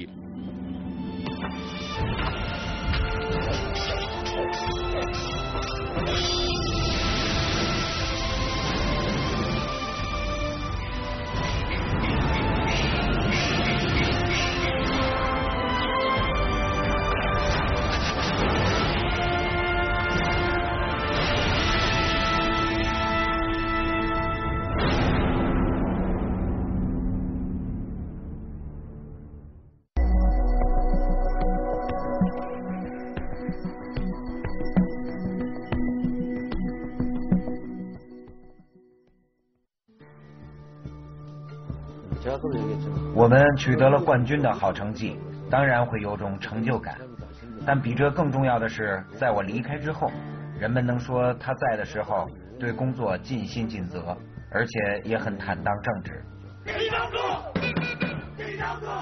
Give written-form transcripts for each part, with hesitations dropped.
我们取得了冠军的好成绩，当然会有种成就感，但比这更重要的是，在我离开之后，人们能说他在的时候对工作尽心尽责，而且也很坦荡正直。李长柱，李长柱。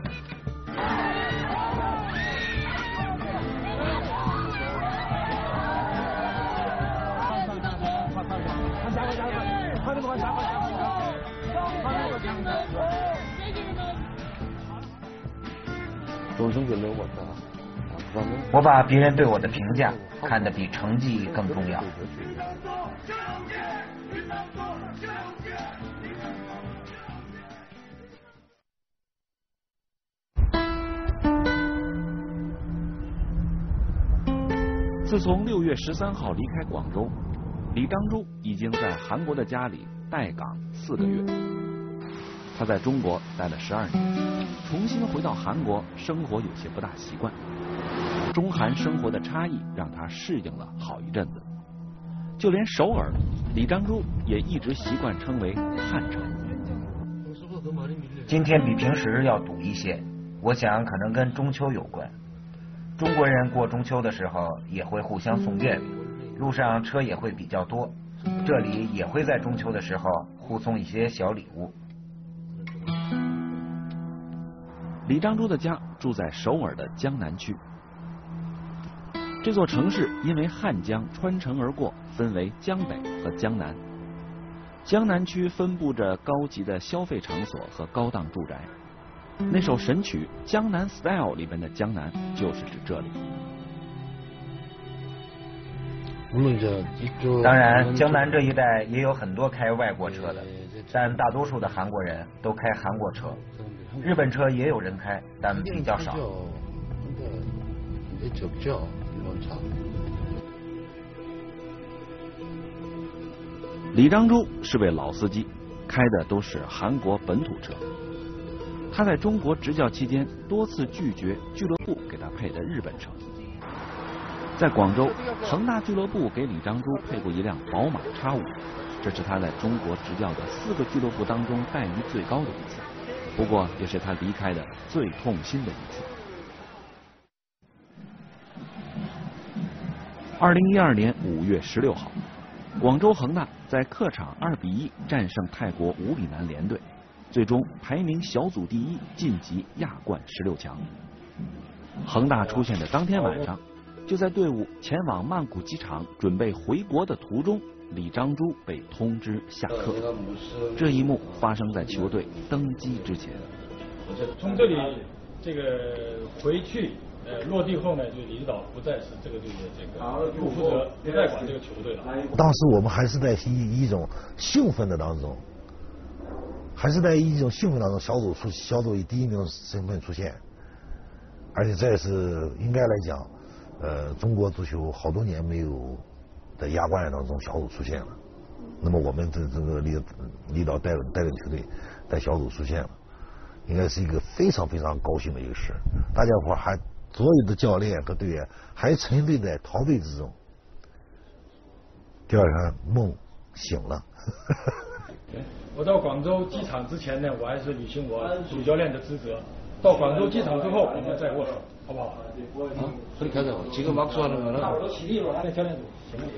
我把别人对我的评价看得比成绩更重要。 自从6月13号离开广州，李章洙已经在韩国的家里待岗4个月。他在中国待了12年，重新回到韩国，生活有些不大习惯。中韩生活的差异让他适应了好一阵子，就连首尔，李章洙也一直习惯称为汉城。 今天比平时要堵一些，我想可能跟中秋有关。中国人过中秋的时候也会互相送月饼，路上车也会比较多，这里也会在中秋的时候互送一些小礼物。 李章洙的家住在首尔的江南区。这座城市因为汉江穿城而过，分为江北和江南。江南区分布着高级的消费场所和高档住宅。那首神曲《江南 Style》里边的江南就是指这里。 当然，江南这一带也有很多开外国车的，但大多数的韩国人都开韩国车。日本车也有人开，但比较少。 李章洙是位老司机，开的都是韩国本土车。他在中国执教期间多次拒绝俱乐部给他配的日本车。在广州，恒大俱乐部给李章洙配过一辆宝马 X5， 这是他在中国执教的4个俱乐部当中待遇最高的一次，不过也是他离开的最痛心的一次。2012年5月16号，广州恒大在客场2-1战胜泰国5里南联队，最终排名小组第1，晋级亚冠16强。恒大出现的当天晚上，就在队伍前往曼谷机场准备回国的途中，李章洙被通知下课。这一幕发生在球队登机之前。 从这里这个回去落地后呢，就领导不再是这个队的这个不负责，不再管这个球队了。 当时我们还是在一种兴奋的当中，小组以第1名身份出现，而且这是应该来讲，中国足球好多年没有在亚冠当中小组出现了。那么我们这个领导带领球队在小组出现了，应该是一个非常非常高兴的一个事。大家伙还所有的教练和队员还沉醉在陶醉之中。第二天梦醒了。 我到广州机场之前呢，我还是履行我主教练的职责。到广州机场之后，我们再握手，好不好？教练组，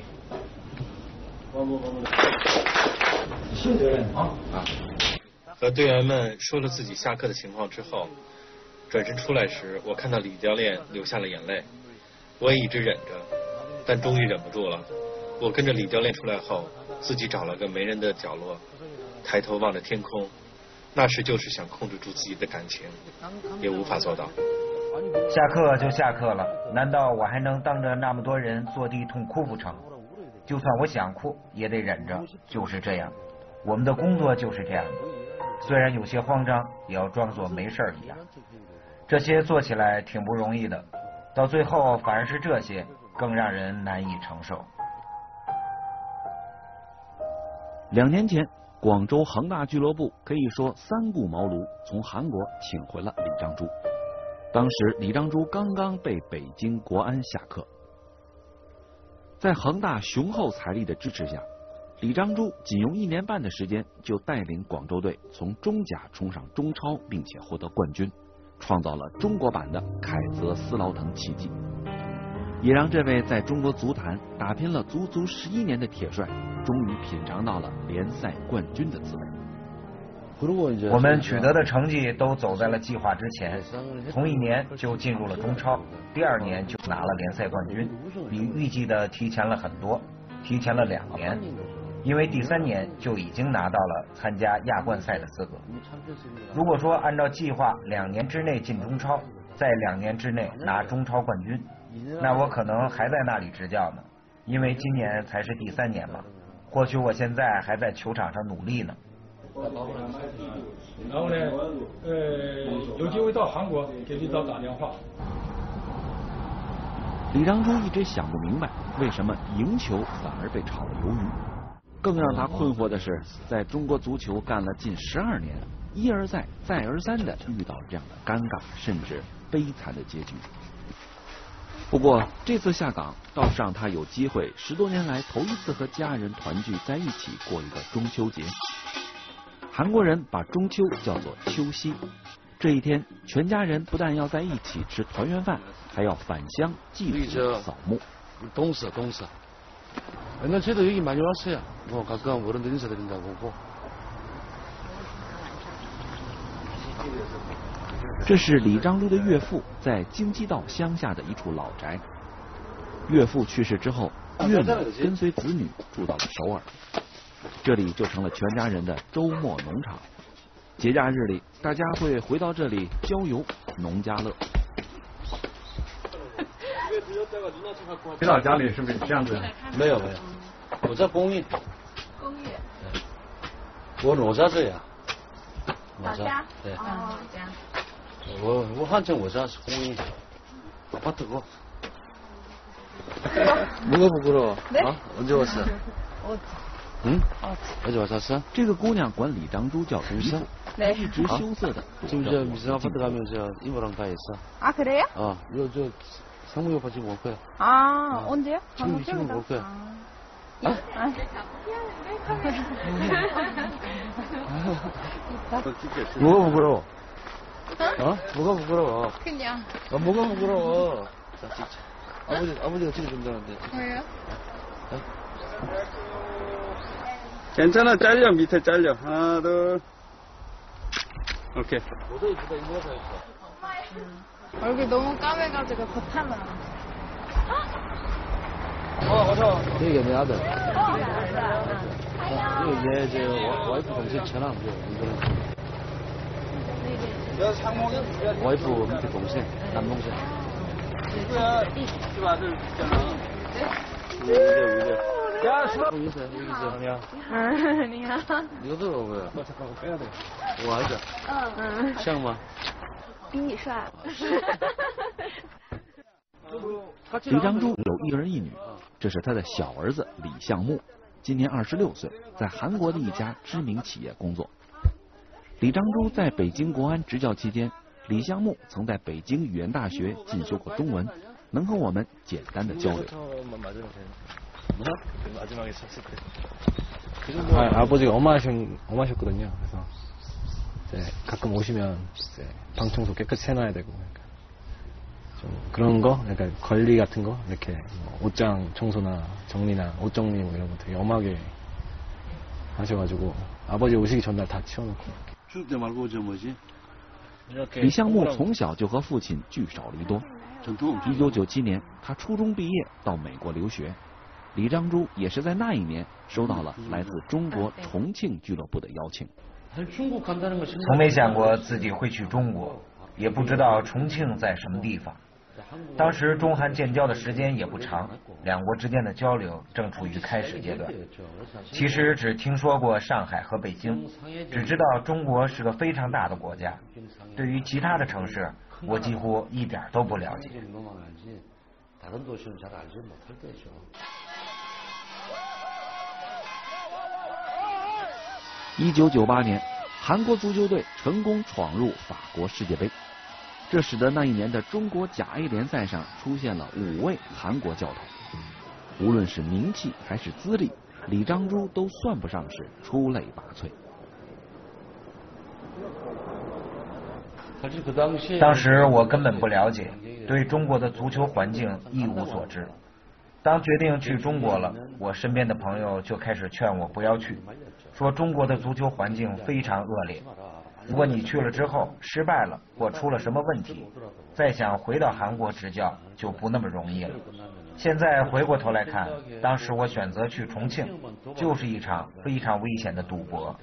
行责任啊！ 和队员们说了自己下课的情况之后，转身出来时，我看到李教练流下了眼泪。我也一直忍着，但终于忍不住了。我跟着李教练出来后，自己找了个没人的角落，抬头望着天空， 那时就是想控制住自己的感情，也无法做到。 下课就下课了，难道我还能当着那么多人坐地痛哭不成？就算我想哭，也得忍着，就是这样。我们的工作就是这样的，虽然有些慌张，也要装作没事一样。这些做起来挺不容易的，到最后反而是这些更让人难以承受。 2年前，广州恒大俱乐部可以说三顾茅庐，从韩国请回了李章洙。当时李章洙刚刚被北京国安下课，在恒大雄厚财力的支持下，李章洙仅用1年半的时间就带领广州队从中甲冲上中超，并且获得冠军，创造了中国版的凯泽斯劳滕奇迹，也让这位在中国足坛打拼了足足11年的铁帅终于品尝到了联赛冠军的滋味。 我们取得的成绩都走在了计划之前，同1年就进入了中超，第2年就拿了联赛冠军，比预计的提前了很多，提前了2年，因为第3年就已经拿到了参加亚冠赛的资格。如果说按照计划2年之内进中超，在2年之内拿中超冠军，那我可能还在那里执教呢，因为今年才是第3年嘛，或许我现在还在球场上努力呢。 然后呢，有机会到韩国给李导打电话。 李章洙一直想不明白，为什么赢球反而被炒了鱿鱼。更让他困惑的是，在中国足球干了近12年，一而再再而三的遇到这样的尴尬甚至悲惨的结局。不过这次下岗倒是让他有机会10多年来头一次和家人团聚在一起过一个中秋节。韩国人把中秋叫做秋夕，这一天全家人不但要在一起吃团圆饭，还要返乡祭祖扫墓。 동서. 옛날 저도 여기 많이 왔어요. 뭐 가끔 어른들 인사드린다고 오고. 这是李章洙的岳父在京畿道乡下的一处老宅。岳父去世之后，岳母跟随子女住到了首尔，这里就成了全家人的周末农场。节假日里，大家会回到这里郊游，农家乐。 你老家里是不是这样子？ 没有，我在公寓。我老家这样。 老家？ 对。 老家。 我한참我家是公寓。아파트고. 뭐가 부끄러워? 네? 언제 왔어? 응? 어제 왔었어? 这个姑娘管李章洙叫姨父，一直羞涩的。 지금 저 미술 아파트 가면서 이모랑 다 있어. 아 그래요? 이거 저 상무 오빠 지금 올 거야. 아 언제요? 지금 올 거야. 뭐가 부끄러워? 뭐가 부끄러워? 그냥. 뭐가 부끄러워? 자 찍자. 아버지가 찍어준다는데. 왜요? 괜찮아, 잘려, 밑에 잘려. 하나, 둘. 오케이. 모자이크 이모가 다 했어. 얼굴 너무 까매가지고 겉하면 여기가 내 아들. 이거 얘 저 와이프 동생 전화 와이프 밑에 동생, 남동생. 누구야? 집 아들 있잖아. 야, 수박. 여기 있어. 아니야. 아니야. 이거 들어봐요. 너 잠깐만 빼야 돼. 我儿子。像吗？ 比你帅。 李章洙有1儿1女，这是他的小儿子李相木，今年26岁，在韩国的一家知名企业工作。李章洙在北京国安执教期间，李相木曾在北京语言大学进修过中文，能和我们简单的交流。 마지막에 쳤을 때. 아버지가 엄하셨거든요. 그래서 이제 가끔 오시면 이제 방 청소 깨끗이 해놔야 되고, 그러니까 좀 그런 거, 그러니까 관리 같은 거 이렇게 뭐 옷장 청소나 정리나 옷 정리 뭐 이런 거 되게 엄하게 하셔가지고 아버지 오시기 전날 다 치워놓고. 추울 때 말고 저 뭐지? 李相木从小就和父亲聚少离多。1997年，他初中毕业到美国留学。 李章洙也是在那一年收到了来自中国重庆俱乐部的邀请。 从没想过自己会去中国，也不知道重庆在什么地方。当时中韩建交的时间也不长，两国之间的交流正处于开始阶段。其实只听说过上海和北京，只知道中国是个非常大的国家，对于其他的城市，我几乎一点都不了解。 1998年，韩国足球队成功闯入法国世界杯，这使得那一年的中国甲 A 联赛上出现了5位韩国教头。无论是名气还是资历，李章洙都算不上是出类拔萃。 当时我根本不了解，对中国的足球环境一无所知。当决定去中国了，我身边的朋友就开始劝我不要去，说中国的足球环境非常恶劣，如果你去了之后失败了或出了什么问题，再想回到韩国执教就不那么容易了。现在回过头来看，当时我选择去重庆，就是一场非常危险的赌博。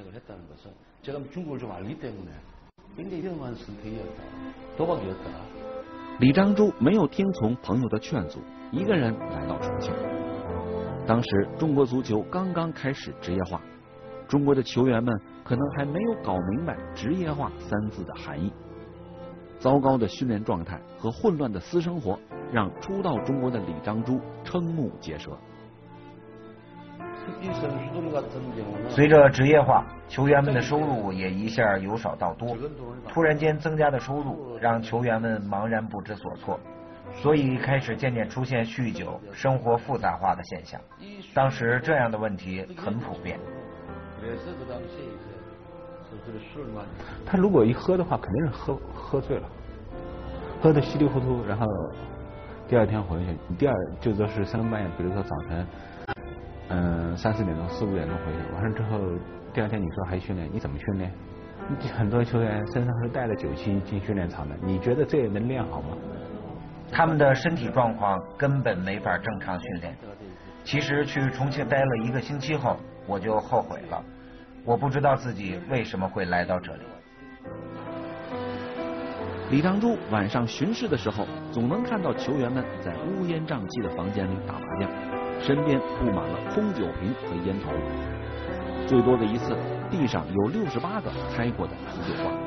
李章洙没有听从朋友的劝阻，一个人来到重庆。当时中国足球刚刚开始职业化，中国的球员们可能还没有搞明白职业化3字的含义。糟糕的训练状态和混乱的私生活让初到中国的李章洙瞠目结舌。 随着职业化，球员们的收入也一下由少到多，突然间增加的收入让球员们茫然不知所措，所以开始渐渐出现酗酒、生活复杂化的现象。当时这样的问题很普遍。 他如果一喝的话，肯定是喝醉了，喝得稀里糊涂，然后第二天回去，就说是3更半夜，比如说早晨3、4点钟、4、5点钟回去，完了之后第二天你说还训练，你怎么训练？很多球员身上是带着酒气进训练场的，你觉得这能练好吗？ 他们的身体状况根本没法正常训练。其实去重庆待了1个星期后，我就后悔了，我不知道自己为什么会来到这里。 李章洙晚上巡视的时候，总能看到球员们在乌烟瘴气的房间里打麻将，身边布满了空酒瓶和烟头。最多的一次，地上有68个开过的啤酒罐。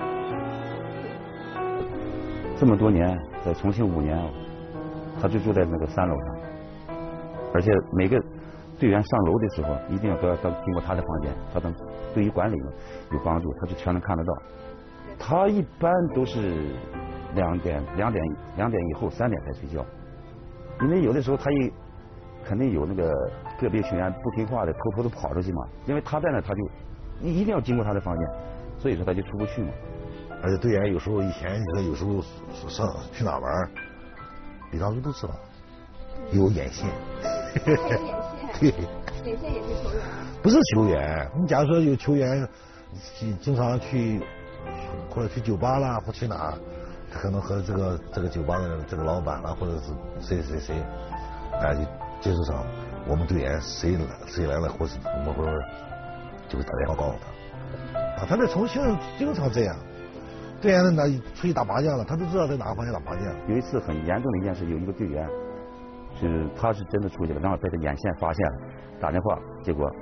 这么多年，在重庆5年，他就住在那个3楼上，而且每个队员上楼的时候，一定要经过他的房间，他对于管理有帮助，他就全能看得到。他一般都是2点以后3点才睡觉，因为有的时候他肯定有那个个别球员不听话的，偷偷的跑出去嘛。因为他在那，他就一定要经过他的房间，所以说他就出不去嘛。 而且队员有时候以前有时候去哪玩，李章洙都知道，有眼线。 还有眼线。 对。 眼线也是球员。 不是球员，你假如说有球员经常去，或者去酒吧啦，或去哪，可能和这个酒吧的这个老板啦，或者是谁，就接触上我们队员谁来了，或是我们会就会打电话告诉他。他在重庆经常这样，队员呢出去打麻将了，他都知道在哪个房间打麻将。 有一次很严重的一件事，有一个队员他是真的出去了，然后被他眼线发现了，打电话，结果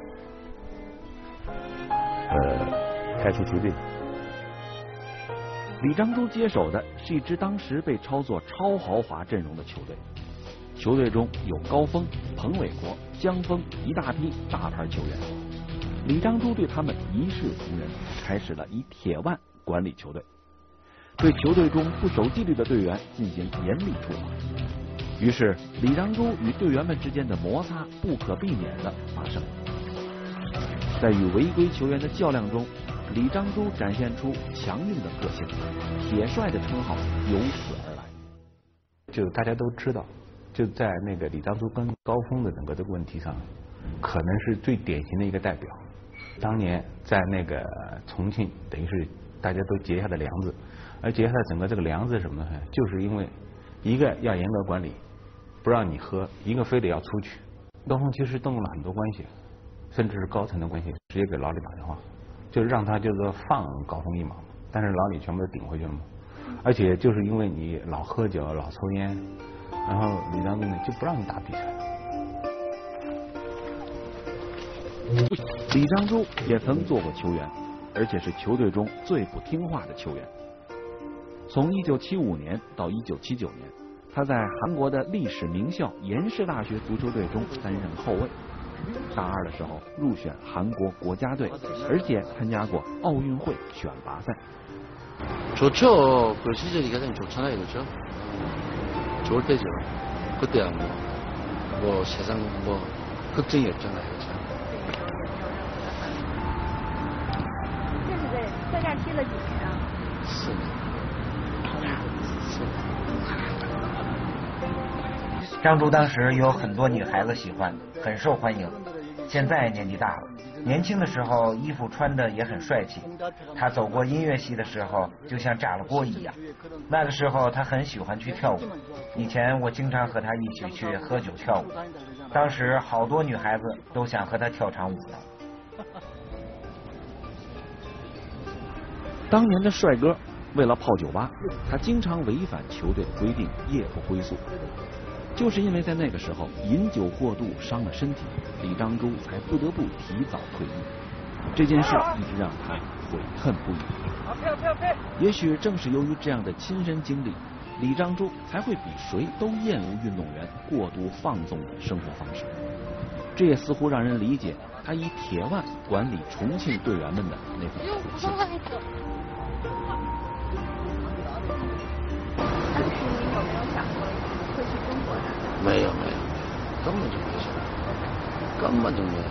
开除球队。 李章洙接手的是一支当时被操作超豪华阵容的球队，球队中有高峰、彭伟国、江峰一大批大牌球员。李章洙对他们一视同仁，开始了以铁腕管理球队，对球队中不守纪律的队员进行严厉处罚。于是李章洙与队员们之间的摩擦不可避免地发生。在与违规球员的较量中，李章洙展现出强硬的个性，铁帅的称号由此而来。 就大家都知道，就在那个李章洙跟高峰的整个这个问题上，可能是最典型的一个代表。当年在那个重庆，等于是大家都结下的梁子，而结下的整个这个梁子是什么呢？就是因为一个要严格管理，不让你喝，一个非得要出去。高峰其实动用了很多关系，甚至是高层的关系，直接给老李打电话， 就是让他就是放高峰一马，但是老李全部都顶回去了嘛。而且就是因为你老喝酒、老抽烟，然后李章洙呢就不让你打比赛。 李章洙也曾做过球员，而且是球队中最不听话的球员。从1975年到1979年，他在韩国的历史名校延世大学足球队中担任后卫。大二的时候入选韩国国家队，而且参加过奥运会选拔赛。 좋죠. 그 시절이 가장 좋잖아요, 그렇죠? 좋을 때죠. 그때야 뭐 세상 뭐 걱정이 없잖아요, 그렇죠? 这是在这儿踢了几年啊 ？4年。 张洙当时有很多女孩子喜欢，很受欢迎。现在年纪大了。 年轻的时候，衣服穿的也很帅气。他走过音乐系的时候，就像炸了锅一样。那个时候，他很喜欢去跳舞。以前我经常和他一起去喝酒跳舞，当时好多女孩子都想和他跳场舞呢。 当年的帅哥为了泡酒吧，他经常违反球队的规定，夜不归宿。就是因为在那个时候饮酒过度伤了身体，李章洙才不得不提早退役。这件事一直让他悔恨不已。也许正是由于这样的亲身经历，李章洙才会比谁都厌恶运动员过度放纵的生活方式。这也似乎让人理解他以铁腕管理重庆队员们的那份苦心。 当时你有没有想过会去中国的？ 没有，根本就没想，根本就没有。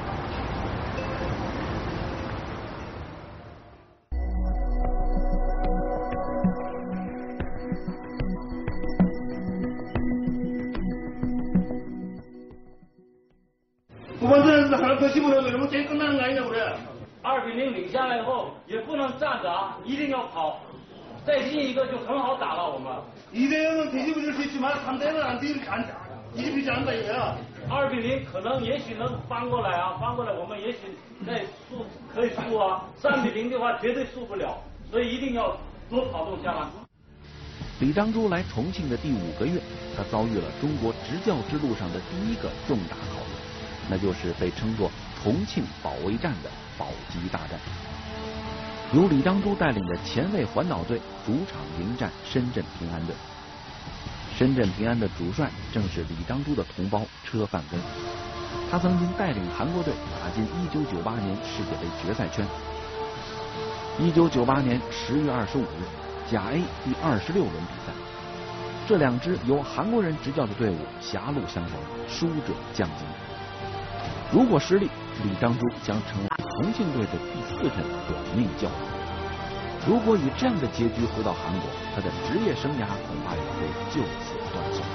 2比0领下来以后，也不能站着啊，一定要跑，再进一个就很好打了。我们2대 0은 뒤집어질 수 있지만 3대 0은 안 뒤집히지 않는다 이거야. 2比0可能也许能翻过来啊，翻过来我们也许再输可以输啊。3比0的话绝对输不了，所以一定要多跑动下来。 李章洙来重庆的第5个月，他遭遇了中国执教之路上的第一个重大考验，那就是被称作重庆保卫战的保级大战。由李章洙带领的前卫环岛队主场迎战深圳平安队。深圳平安的主帅正是李章洙的同胞车范根，他曾经带领韩国队打进1998年世界杯决赛圈。1998年10月25日，甲 A 第26轮比赛，这2支由韩国人执教的队伍狭路相逢，输者降级。如果失利，李章洙将成为重庆队的第4任短命教头。如果以这样的结局回到韩国，他的职业生涯恐怕也会就此断送。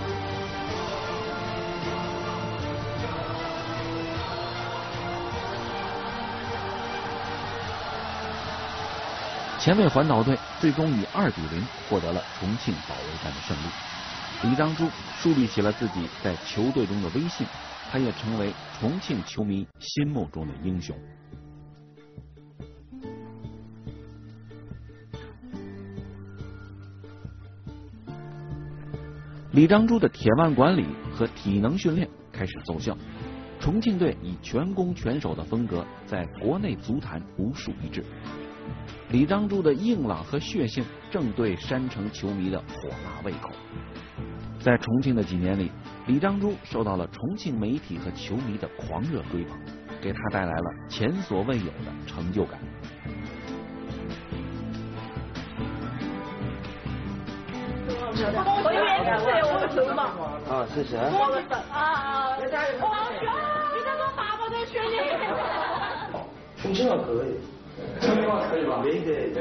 前卫环岛队最终以2比0获得了重庆保卫战的胜利。李章洙树立起了自己在球队中的威信，他也成为重庆球迷心目中的英雄。李章洙的铁腕管理和体能训练开始奏效，重庆队以全攻全守的风格在国内足坛独树一帜。李章洙的硬朗和血性正对山城球迷的火辣胃口。在重庆的几年里，李章洙受到了重庆媒体和球迷的狂热追捧，给他带来了前所未有的成就感。 我永远支持我的球嘛。 啊，谢谢。 啊，王兄，你在我爸爸在选你。 重庆话可以。重庆话可以吧？没得。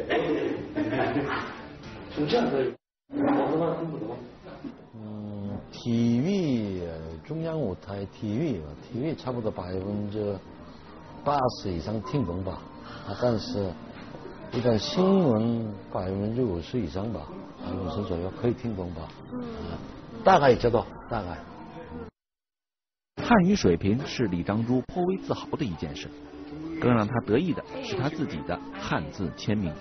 重庆话可以。广东话听不懂。 体育中央舞台体育差不多80%以上听懂吧，但是一般新闻50%以上吧，50%左右可以听懂吧，大概知道，大概。 汉语水平是李章洙颇为自豪的一件事， 更让他得意的是他自己的汉字签名。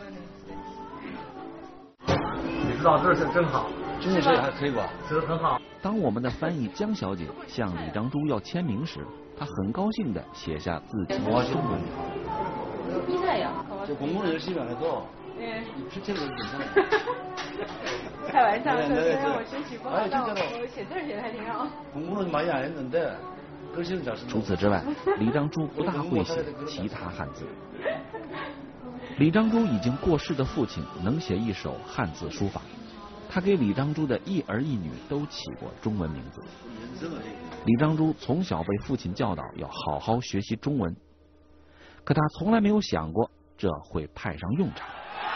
你知道这是真好， 中文写的还可以吧？ 写的很好。 当我们的翻译江小姐向李章洙要签名时，她很高兴地写下自己的中文。 저 공부는 열심히 안 해도 네. 실제로 괜찮아요. 开玩笑说，虽然我学习不好，但我写字写的还挺好。 공부는 많이 안 했는데 글씨는 잘 쓴다. 除此之外，李章洙不大会写其他汉字。李章洙已经过世的父亲能写一手汉字书法，他给李章洙的一儿一女都起过中文名字。李章洙从小被父亲教导要好好学习中文，可他从来没有想过这会派上用场。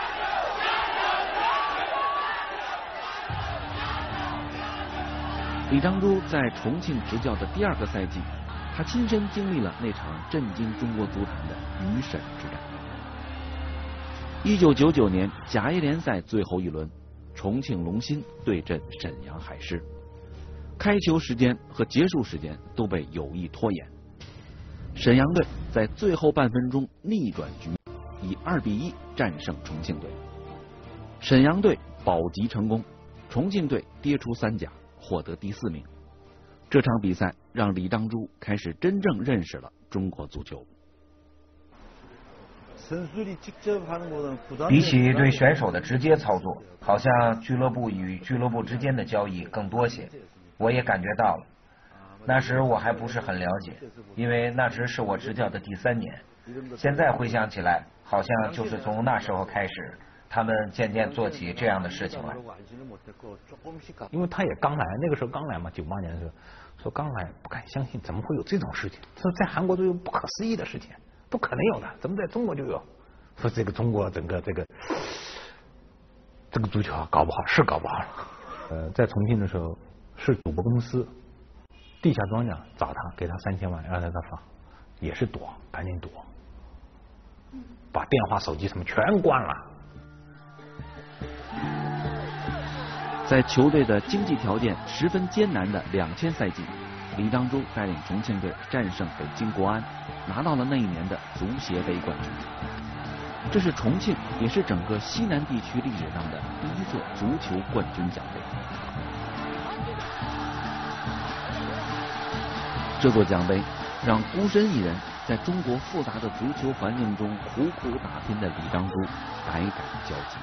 李章洙在重庆执教的第2个赛季，他亲身经历了那场震惊中国足坛的鱼沈之战。1999年甲 A 联赛最后一轮，重庆龙鑫对阵沈阳海狮，开球时间和结束时间都被有意拖延。沈阳队在最后半分钟逆转局，以2-1战胜重庆队。沈阳队保级成功，重庆队跌出3甲，获得第4名。这场比赛让李章洙开始真正认识了中国足球。 比起对选手的直接操作，好像俱乐部与俱乐部之间的交易更多些。我也感觉到了，那时我还不是很了解，因为那时是我执教的第3年。现在回想起来，好像就是从那时候开始，他们渐渐做起这样的事情来。 因为他也刚来，那个时候刚来嘛，98年的时候，说刚来不敢相信，怎么会有这种事情？说在韩国都有不可思议的事情，不可能有的，怎么在中国就有？说这个中国整个这个足球搞不好是搞不好了。在重庆的时候，是赌博公司地下庄家找他，给他3000万，让他放，也是躲，赶紧躲，把电话、手机什么全关了。 在球队的经济条件十分艰难的2000赛季，李章洙带领重庆队战胜北京国安，拿到了那一年的足协杯冠军。这是重庆，也是整个西南地区历史上的第1座足球冠军奖杯。这座奖杯让孤身一人在中国复杂的足球环境中苦苦打拼的李章洙百感交集。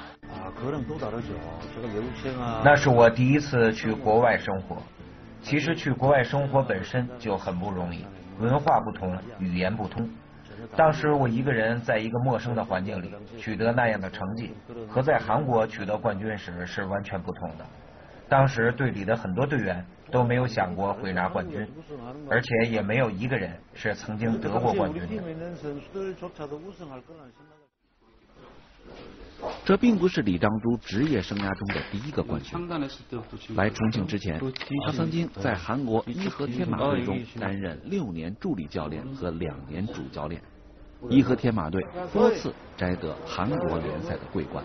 那是我第一次去国外生活。其实去国外生活本身就很不容易，文化不同，语言不通。当时我一个人在一个陌生的环境里取得那样的成绩，和在韩国取得冠军时是完全不同的。当时队里的很多队员都没有想过会拿冠军，而且也没有一个人是曾经得过冠军的。 这并不是李章洙职业生涯中的第1个冠军。来重庆之前，他曾经在韩国伊和天马队中担任6年助理教练和2年主教练。伊和天马队多次摘得韩国联赛的桂冠。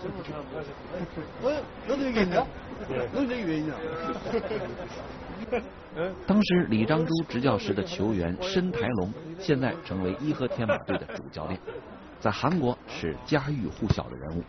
当时李章洙执教时的球员申台龙，现在成为伊和天马队的主教练，在韩国是家喻户晓的人物。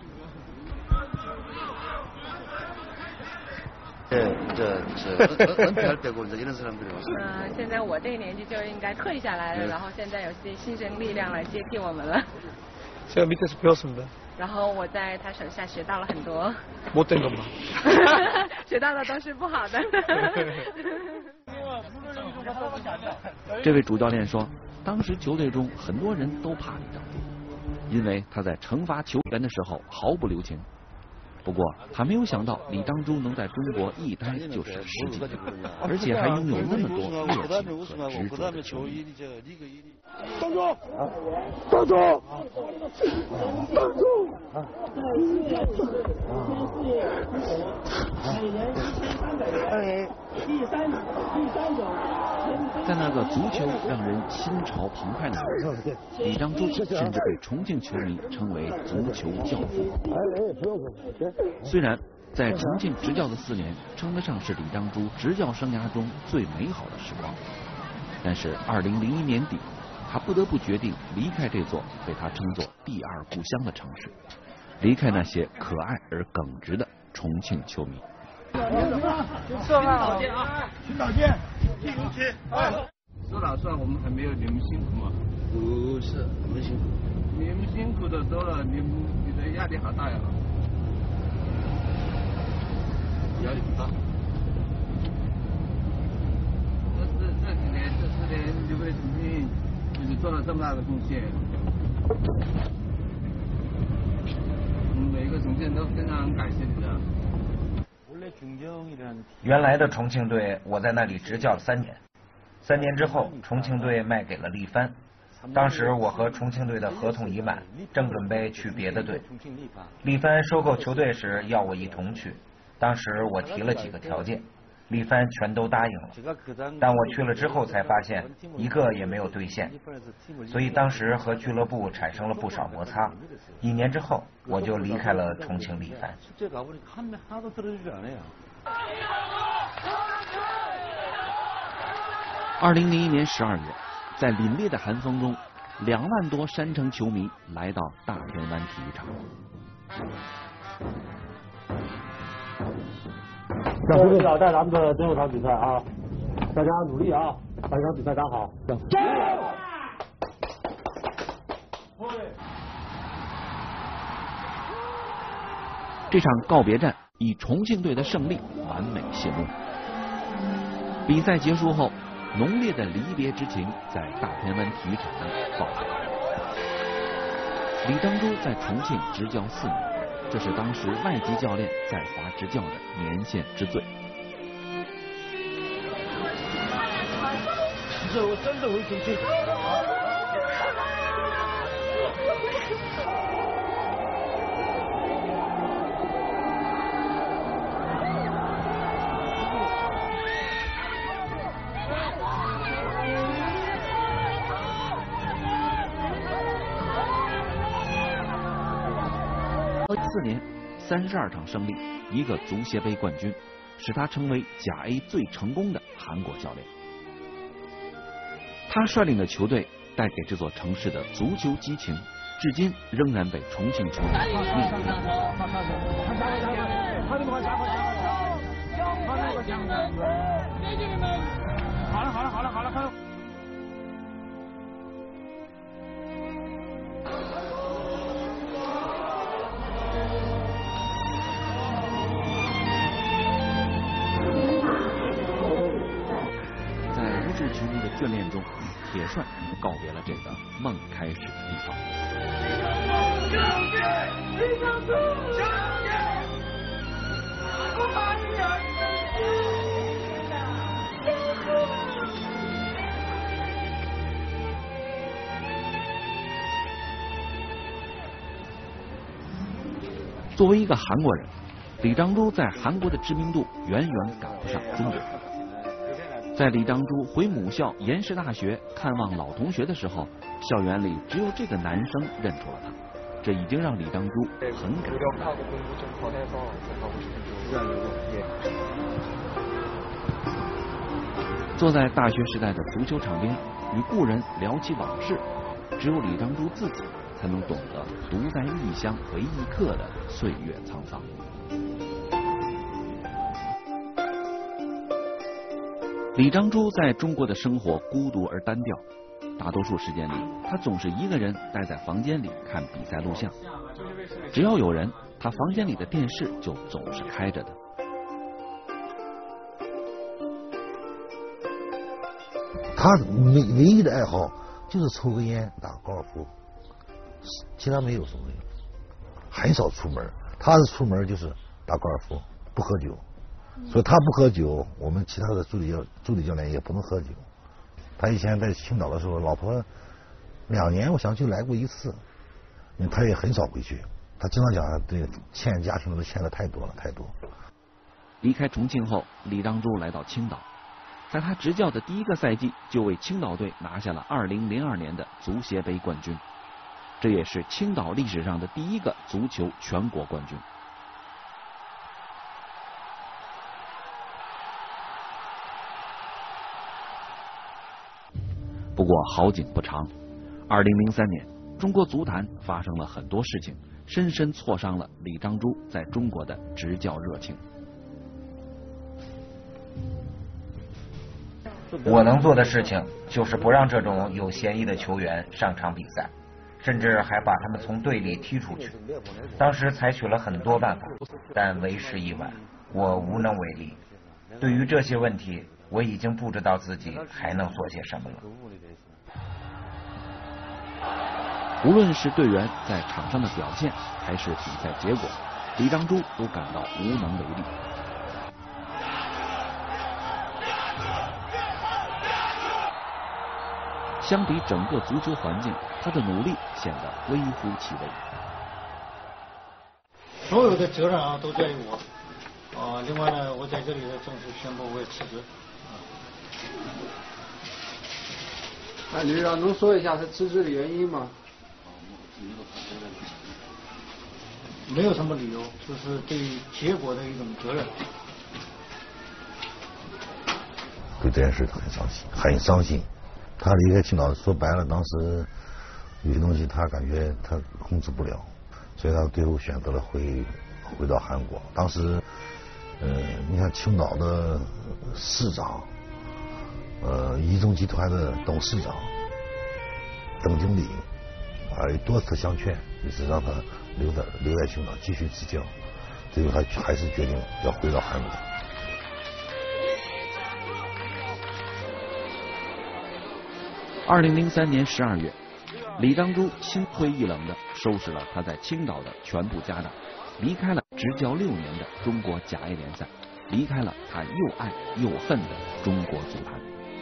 现在我这个年纪就应该退下来了，然后现在有些新生力量来接替我们了。 제가 밑에서 배웠습니다. 然后我在他手下学到了很多。 못된 것만. 学到的都是不好的。 这位主教练说，当时球队中很多人都怕李章洙，因为他在惩罚球员的时候毫不留情。不过他没有想到李章洙能在中国一待就是10几年，而且还拥有那么多热情和执着的球迷。 站住！站住！站住！ 在那个足球让人心潮澎湃的年代，李章洙甚至被重庆球迷称为足球教父。虽然在重庆执教的4年称得上是李章洙执教生涯中最美好的时光，但是2001年底， 他不得不决定离开这座被他称作第二故乡的城市，离开那些可爱而耿直的重庆球迷。 吃饭了，去哪见？第5期。 说老实话，我们还没有你们辛苦嘛。 不是，我们辛苦。 你们辛苦的多了，你的压力好大呀。 压力很大。 这几年就为重庆就是做了这么大的贡献，每个重庆人都非常感谢你的。 原来的重庆队，我在那里执教了3年。3年之后，重庆队卖给了力帆。当时我和重庆队的合同已满，正准备去别的队。力帆收购球队时要我一同去，当时我提了几个条件，力帆全都答应了。但我去了之后才发现，一个也没有兑现，所以当时和俱乐部产生了不少摩擦。1年之后，我就离开了重庆力帆。 2001年12月，在凛冽的寒风中，2万多山城球迷来到大田湾体育场。 这是要带咱们的最后场比赛啊！大家努力啊，把这场比赛打好。加油！ 这场告别战以重庆队的胜利完美谢幕。比赛结束后，浓烈的离别之情在大田湾体育场上爆发。李章洙在重庆执教4年，这是当时外籍教练在华执教的年限之最。 我真的会出去。 4年32场胜利，1个足协杯冠军，使他成为甲 A 最成功的韩国教练。他率领的球队带给这座城市的足球激情，至今仍然被重庆球迷铭记。 好了， 球迷的眷恋中，铁帅告别了这个梦开始的地方。作为一个韩国人，李章洙在韩国的知名度远远赶不上中国。在李章洙回母校延世大学看望老同学的时候，校园里只有这个男生认出了他，这已经让李章洙很感动。坐在大学时代的足球场边，与故人聊起往事，只有李章洙自己才能懂得独在异乡为异客的岁月沧桑。李章洙在中国的生活孤独而单调，大多数时间里，他总是一个人待在房间里看比赛录像。只要有人，他房间里的电视就总是开着的。 他唯一的爱好就是抽个烟、打高尔夫，其他没有什么，很少出门。他是出门就是打高尔夫，不喝酒。所以他不喝酒，我们其他的助理教练也不能喝酒。他以前在青岛的时候，老婆2年我想就来过1次，他也很少回去。他经常讲，对欠家庭都欠的太多了，太多。 离开重庆后，李章洙来到青岛，在他执教的第1个赛季就为青岛队拿下了2002年的足协杯冠军，这也是青岛历史上的第1个足球全国冠军。不不过好景不长，2003年，中国足坛发生了很多事情，深深挫伤了李章洙在中国的执教热情。 我能做的事情就是不让这种有嫌疑的球员上场比赛，甚至还把他们从队里踢出去。当时采取了很多办法，但为时已晚，我无能为力。对于这些问题，我已经不知道自己还能做些什么了。 无论是队员在场上的表现，还是比赛结果，李章洙都感到无能为力。相比整个足球环境，他的努力显得微乎其微。 所有的责任都在于我。另外呢，我在这里呢正式宣布我也辞职。 那李长能说一下他辞职的原因吗？ 没有什么理由，就是对结果的一种责任。 对这件事很伤心，很伤心。他离开青岛，说白了，当时有些东西他感觉他控制不了，所以他最后选择了回到韩国。当时，你看青岛的市长，一中集团的董事长、邓经理，多次相劝，就是让他留在青岛继续执教，最后他还是决定要回到韩国。 2003年12月，李章洙心灰意冷地收拾了他在青岛的全部家当，离开了执教6年的中国甲 A 联赛，离开了他又爱又恨的中国足坛。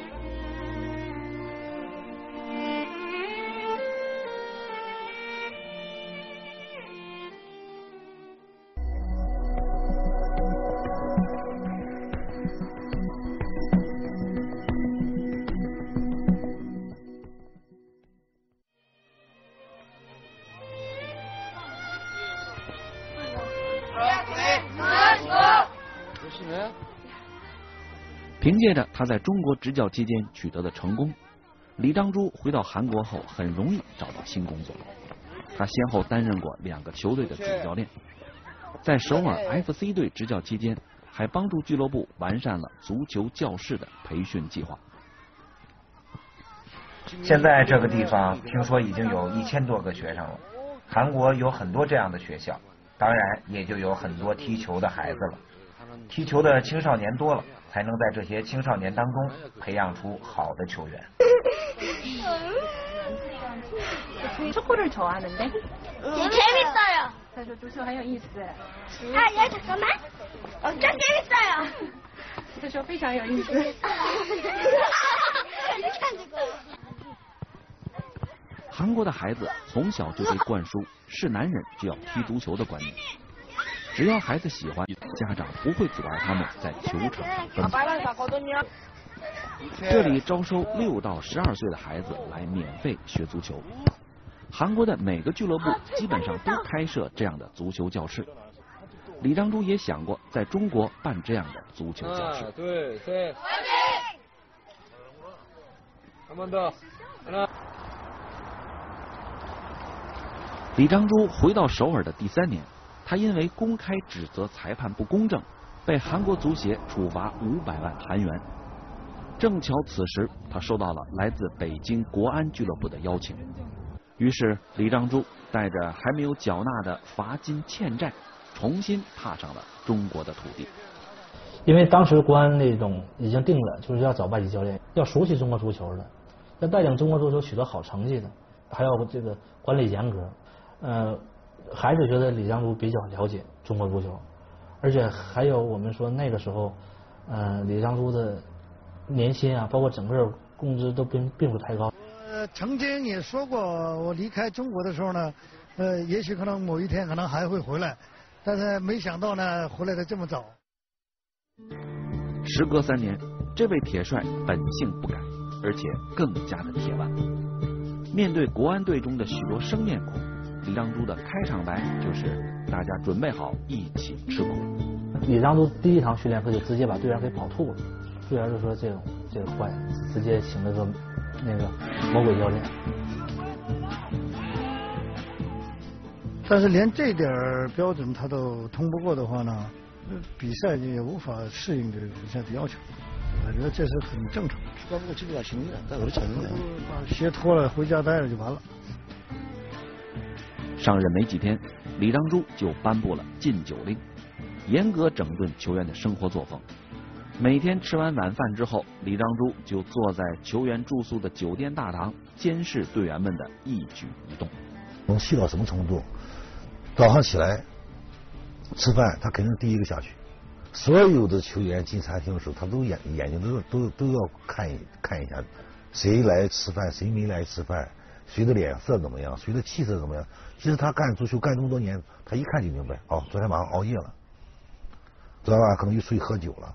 凭借着他在中国执教期间取得的成功，李章洙回到韩国后很容易找到新工作。他先后担任过2个球队的主教练，在首尔 FC 队执教期间，还帮助俱乐部完善了足球教室的培训计划。 现在这个地方听说已经有1000多个学生了，韩国有很多这样的学校，当然也就有很多踢球的孩子了。踢球的青少年多了，才能在这些青少年当中培养出好的球员。 축구를 좋아하는데? 재밌어요. 그래서足球很有意思. 야, 잠깐만. 엄청 재밌어요. 足球非常有意思. 이렇게 안 되고. 韩国的孩子从小就被灌输是男人就要踢足球的观念，只要孩子喜欢，家长不会阻碍他们在球场上奔跑。这里招收6到12岁的孩子来免费学足球。韩国的每个俱乐部基本上都开设这样的足球教室。李章洙也想过在中国办这样的足球教室。 对，한번 더， 李章洙回到首尔的第3年，他因为公开指责裁判不公正，被韩国足协处罚500万韩元。正巧此时，他收到了来自北京国安俱乐部的邀请，于是李章洙带着还没有缴纳的罚金欠债，重新踏上了中国的土地。 因为当时国安那种已经定了，就是要找外籍教练，要熟悉中国足球的，要带领中国足球取得好成绩的，还要这个管理严格。还是觉得李章洙比较了解中国足球，而且还有我们说那个时候，李章洙的年薪啊，包括整个工资都并不太高。 曾经也说过，我离开中国的时候呢，也许可能某一天可能还会回来，但是没想到呢，回来的这么早。 时隔3年，这位铁帅本性不改，而且更加的铁腕。面对国安队中的许多生面孔，李章洙的开场白就是大家准备好一起吃苦。 李章洙第一堂训练课就直接把队员给跑吐了，队员就说这个坏，直接请了个那个魔鬼教练。 但是连这点标准他都通不过的话呢，比赛也无法适应这个比赛的要求。我觉得这是很正常。把鞋脱了回家待着就完了。 上任没几天，李章洙就颁布了禁酒令，严格整顿球员的生活作风。每天吃完晚饭之后，李章洙就坐在球员住宿的酒店大堂，监视队员们的一举一动。 能细到什么程度？早上起来吃饭，他肯定第一个下去。所有的球员进餐厅的时候，他都眼睛都要看一下，谁来吃饭，谁没来吃饭，谁的脸色怎么样，谁的气色怎么样。其实他干足球干这么多年，他一看就明白，哦，昨天晚上熬夜了，昨天晚上可能又睡喝酒了。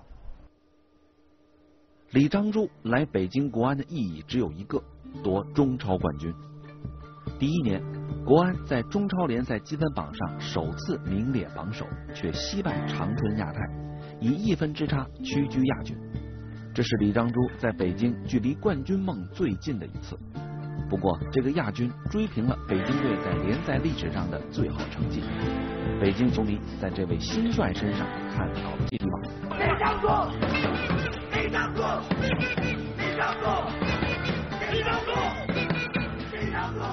李章洙来北京国安的意义只有一个，夺中超冠军。第一年，国安在中超联赛积分榜上首次名列榜首，却惜败长春亚泰，以1分之差屈居亚军。这是李章洙在北京距离冠军梦最近的一次。不过，这个亚军追平了北京队在联赛历史上的最好成绩。北京球迷在这位新帅身上看到了希望。 李章洙，李章洙，李章洙，李章洙，李章洙。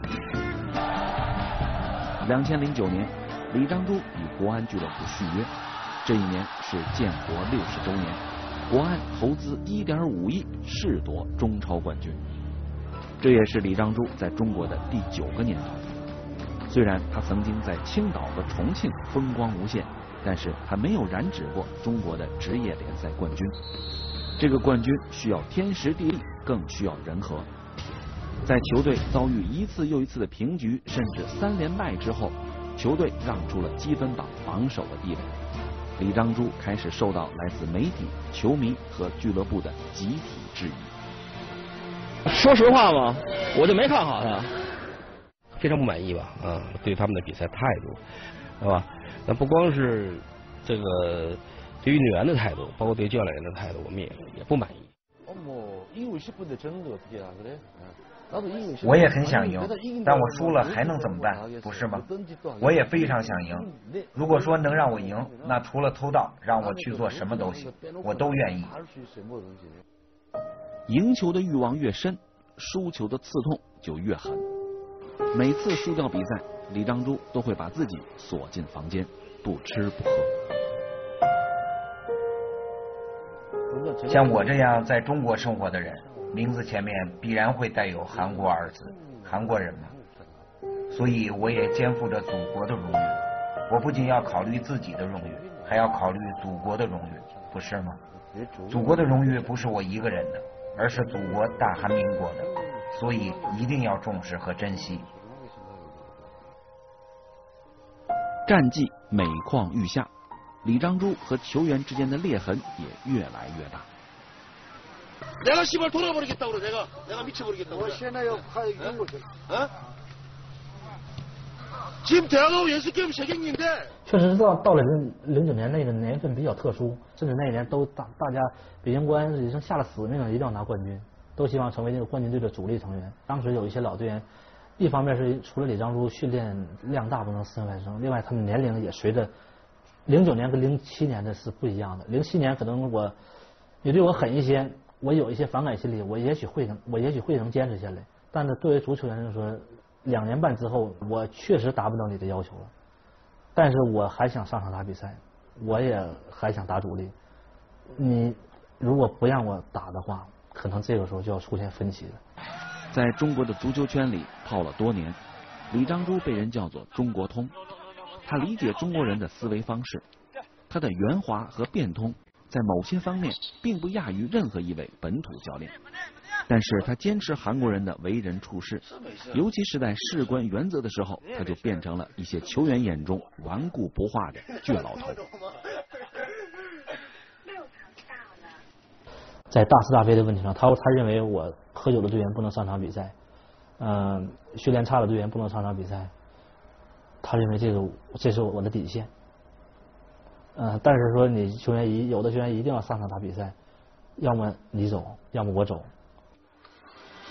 2009年，李章洙与国安俱乐部续约，这一年是建国60周年，国安投资1.5亿誓夺中超冠军。这也是李章洙在中国的第9个年头。虽然他曾经在青岛和重庆风光无限，但是他没有染指过中国的职业联赛冠军。这个冠军需要天时地利，更需要人和。在球队遭遇一次又一次的平局，甚至3连败之后，球队让出了积分榜榜首的地位。李章洙开始受到来自媒体、球迷和俱乐部的集体质疑。 说实话嘛，我就没看好他，非常不满意吧，对他们的比赛态度，对吧？那不光是这个对于队员的态度，包括对教练员的态度，我们也不满意。 我也很想赢，但我输了还能怎么办？不是吗？我也非常想赢。如果说能让我赢，那除了偷盗，让我去做什么都行，我都愿意。 赢球的欲望越深，输球的刺痛就越狠。每次输掉比赛，李章洙都会把自己锁进房间，不吃不喝。 像我这样在中国生活的人，名字前面必然会带有韩国2字，韩国人嘛。所以我也肩负着祖国的荣誉。我不仅要考虑自己的荣誉，还要考虑祖国的荣誉，不是吗？祖国的荣誉不是我一个人的，而是祖国大韩民国的，所以一定要重视和珍惜。 战绩每况愈下，李章洙和球员之间的裂痕也越来越大。 내가 씨발 돌아버리겠다고 그래. 내가 미쳐버리겠다고. 我现在要拍英国去了。 지금 대학하고 연습 게임 3경기인데。 确实到了09年那个年份比较特殊，甚至那一年都大家北京国安已经下了死命了，一定要拿冠军，都希望成为这个冠军队的主力成员。当时有一些老队员，一方面是除了李章洙训练量大不能私人外甥，另外他们年龄也随着09年跟07年的是不一样的。07年可能你对我狠一些，我有一些反感心理，我也许会能坚持下来。但是作为足球员来说，2年半之后，我确实达不到你的要求了。但是我还想上场打比赛，我也还想打主力。你如果不让我打的话，可能这个时候就要出现分歧了。 在中国的足球圈里泡了多年，李章洙被人叫做中国通。他理解中国人的思维方式，他的圆滑和变通在某些方面并不亚于任何一位本土教练。但是他坚持韩国人的为人处事，尤其是在事关原则的时候，他就变成了一些球员眼中顽固不化的倔老头。 在大是大非的问题上，他认为我喝酒的队员不能上场比赛，训练差的队员不能上场比赛，他认为这是我的底线。但是说你有的球员一定要上场打比赛，要么你走，要么我走。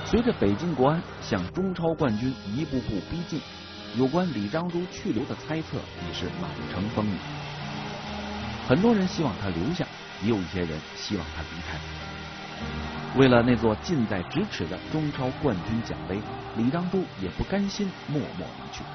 随着北京国安向中超冠军一步步逼近，有关李章洙去留的猜测已是满城风雨。很多人希望他留下，也有一些人希望他离开。为了那座近在咫尺的中超冠军奖杯，李章洙也不甘心默默离去。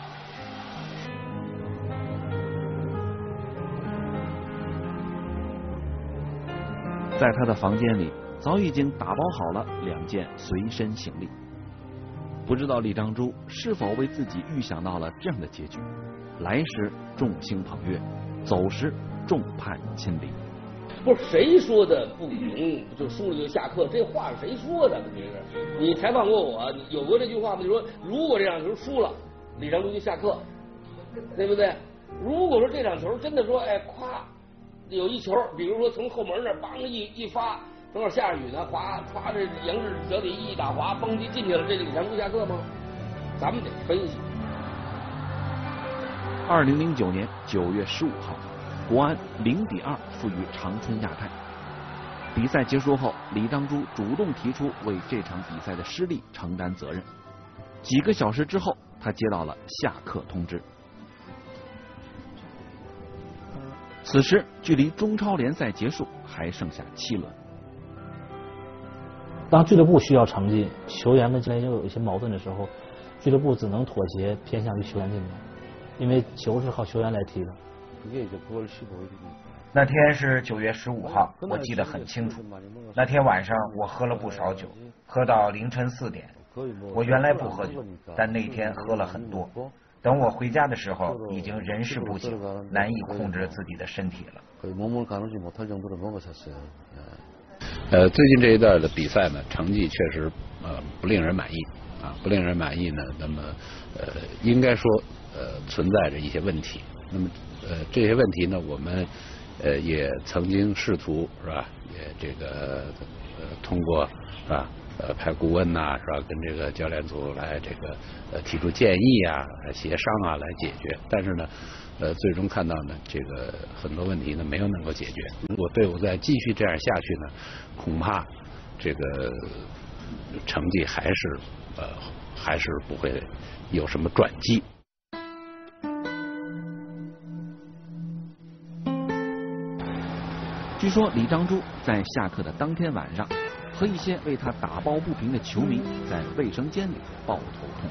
在他的房间里，早已经打包好了2件随身行李。不知道李章洙是否为自己预想到了这样的结局：来时众星捧月，走时众叛亲离。 不是谁说的不赢就输了就下课，这话是谁说的？问题是你采访过我，有过这句话吗？就说如果这场球输了，李章洙就下课，对不对？如果说这场球真的说，哎，咵有一球，比如说从后门那儿梆一发，正好下着雨呢，哗这杨志脚底一打滑，蹦就进去了，这个李章洙下课吗？咱们得分析。 2009年9月15号，国安0-2负于长春亚泰。比赛结束后，李章洙主动提出为这场比赛的失利承担责任。几个小时之后，他接到了下课通知。此时距离中超联赛结束还剩下7轮。 当俱乐部需要成绩，球员们之间又有一些矛盾的时候，俱乐部只能妥协，偏向于球员这边，因为球是靠球员来踢的。 那天是9月15号，我记得很清楚。那天晚上我喝了不少酒，喝到凌晨4点。我原来不喝酒，但那天喝了很多。等我回家的时候，已经人事不省，难以控制自己的身体了。 最近这一段的比赛呢，成绩确实不令人满意啊，不令人满意呢。那么应该说存在着一些问题。那么这些问题呢，我们也曾经试图是吧，也这个通过是吧派顾问呐是吧，跟这个教练组来这个提出建议啊，来协商啊，来解决。但是呢最终看到呢，这个很多问题呢没有能够解决。如果队伍再继续这样下去呢，恐怕这个成绩还是不会有什么转机。 据说李章洙在下课的当天晚上，和一些为他打抱不平的球迷在卫生间里抱头痛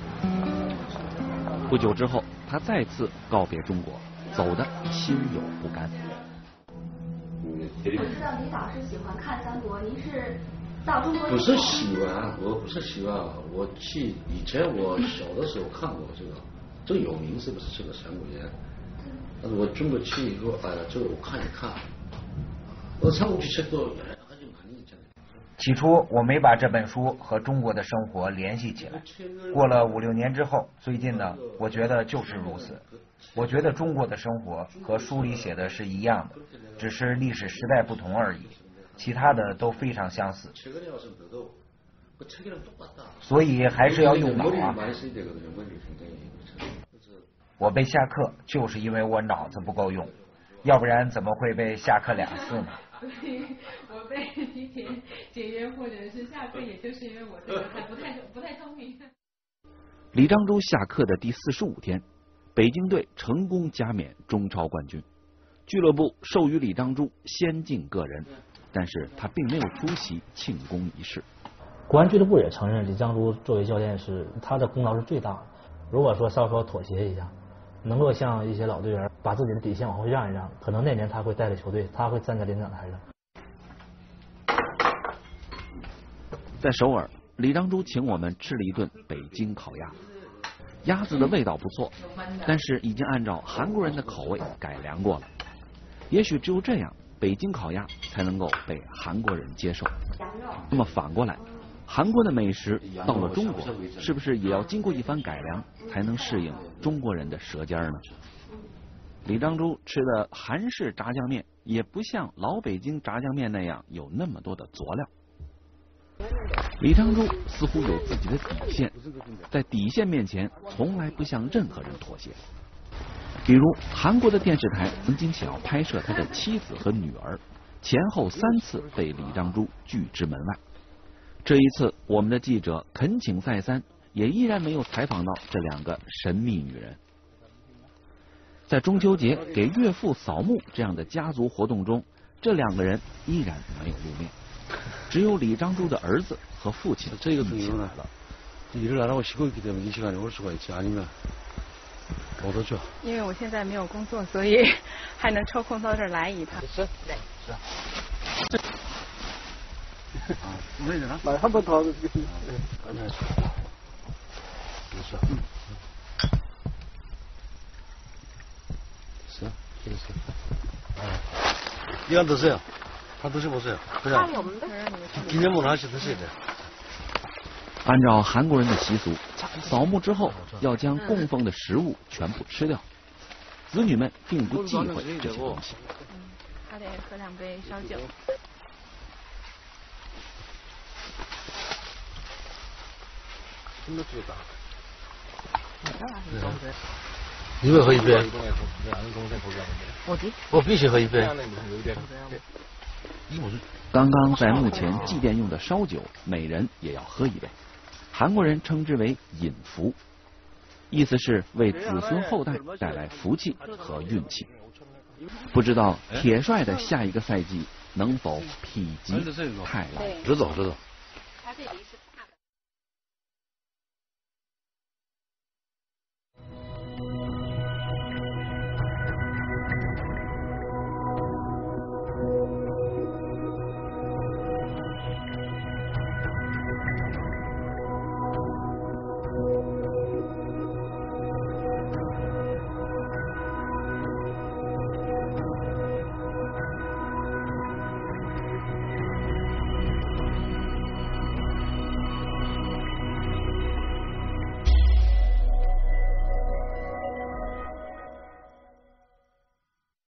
哭。不久之后，他再次告别中国，走得心有不甘。 我知道李导是喜欢看三国，您是到中国？ 不是喜欢，我不是喜欢，我去以前我小的时候看过这个有名是不是这个《三国演义》？但是我中国去以后，哎呀，这个我看一看。我三国去过，还是蛮厉害的。 起初我没把这本书和中国的生活联系起来，过了5、6年之后，最近呢，我觉得就是如此。我觉得中国的生活和书里写的是一样的，只是历史时代不同而已，其他的都非常相似。所以还是要用脑啊！我被下课就是因为我脑子不够用，要不然怎么会被下课2次呢？ 我被提前解约或者是下课，也就是因为我这个还不太聪明。 李章洙下课的第45天，北京队成功加冕中超冠军，俱乐部授予李章洙先进个人，但是他并没有出席庆功仪式。 国安俱乐部也承认李章洙作为教练是他的功劳是最大的。如果说稍稍妥协一下，能够向一些老队员把自己的底线往后让一让，可能那年他会带着球队，他会站在领奖台上。 在首尔，李章洙请我们吃了一顿北京烤鸭，鸭子的味道不错，但是已经按照韩国人的口味改良过了。也许只有这样，北京烤鸭才能够被韩国人接受。那么反过来，韩国的美食到了中国，是不是也要经过一番改良，才能适应中国人的舌尖呢？李章洙吃的韩式炸酱面也不像老北京炸酱面那样有那么多的佐料。李章洙似乎有自己的底线，在底线面前从来不向任何人妥协。比如韩国的电视台曾经想要拍摄他的妻子和女儿，前后3次被李章洙拒之门外。 这一次，我们的记者恳请再三，也依然没有采访到这2个神秘女人。在中秋节给岳父扫墓这样的家族活动中，这2个人依然没有露面，只有李章洙的儿子和父亲一起来了。 일을 안 하고 쉬고 있기 때문에 이 시간에 올 수가 있지 아니면 못 오죠. 因为我现在没有工作，所以还能抽空到这儿来一趟。 是。 对。 是。没人了。来，한번 더 하겠습니다. 안녕하세요. 됐어. 됐어. 됐어. 이거 드세요. 다 드셔보세요. 그냥 기념으로 하나씩 드셔야 돼요. 按照韩国人的习俗，扫墓之后要将供奉的食物全部吃掉，子女们并不忌讳这些东西。 还得喝2杯烧酒。 你会喝一杯？我必须喝一杯。 刚刚在墓前祭奠用的烧酒，每人也要喝1杯。 韩国人称之为引福，意思是为子孙后代带来福气和运气。不知道铁帅的下一个赛季能否否极泰来？ 知道。 他这里是。